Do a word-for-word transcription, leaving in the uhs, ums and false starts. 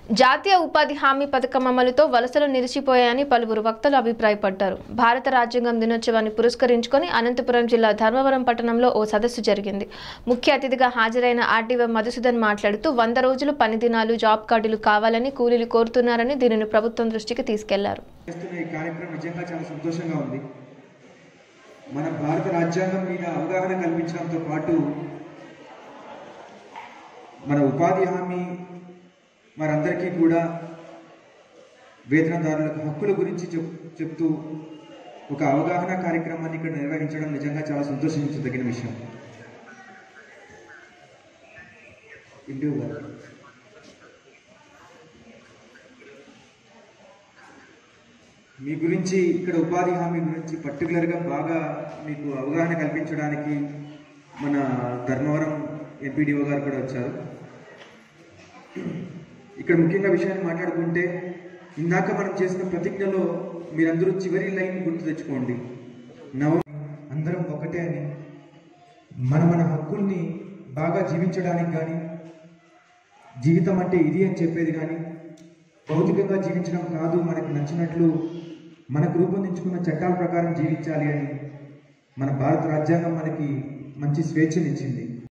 జాతీయ ఉపాధి హామీ పథకం అమలుతో వలసలు నిలిచిపోయాయని పలువురు వక్తలు అభిప్రాయపడ్డారు. భారత రాజ్యాంగం దినోత్సవాన్ని పురస్కరించుకొని అనంతపురం జిల్లా ధర్మవరం పట్టణంలో ఓ సదస్సు జరిగింది. ముఖ్య అతిథిగా హాజరైన ఆర్డీఓ మధుసూదన్ మాట్లాడుతూ వంద రోజులు పని దినాలు, జాబ్ కార్డులు కావాలని కూలీలు కోరుతున్నారని దీనిని ప్రభుత్వం దృష్టికి తీసుకెళ్లారు. మన భారత రాజ్యాంగం మీద అవగాహన కల్పించడంతో పాటు మన ఉపాధి హామీ వారందరికీ కూడా వేతనదారులకు హక్కుల గురించి చెప్తూ ఒక అవగాహన కార్యక్రమాన్ని ఇక్కడ నిర్వహించడం నిజంగా చాలా సంతోషించదగిన విషయం. మీ గురించి ఇక్కడ ఉపాధి హామీ గురించి పర్టికులర్గా బాగా మీకు అవగాహన కల్పించడానికి మన ధర్మవరం ఎంపీడీఓ గారు కూడా వచ్చారు. ఇక్కడ ముఖ్యంగా విషయాన్ని మాట్లాడుకుంటే ఇందాక మనం చేసిన ప్రతిజ్ఞలో మీరందరూ చివరి లైన్ గుర్తు తెచ్చుకోండి. నవ అందరం ఒకటే అని, మన మన హక్కుల్ని బాగా జీవించడానికి కానీ, జీవితం అంటే ఇది అని చెప్పేది కానీ భౌతికంగా జీవించడం కాదు, మనకు నచ్చినట్లు మనకు రూపొందించుకున్న చట్టాల ప్రకారం జీవించాలి అని మన భారత రాజ్యాంగం మనకి మంచి స్వేచ్ఛనిచ్చింది.